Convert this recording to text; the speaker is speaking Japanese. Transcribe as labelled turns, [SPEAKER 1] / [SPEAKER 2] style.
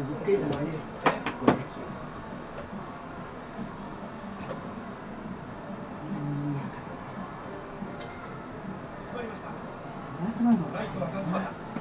[SPEAKER 1] 日程じゃないですよね。
[SPEAKER 2] 座りました。
[SPEAKER 1] 休まんの。
[SPEAKER 2] ライトは勝俣。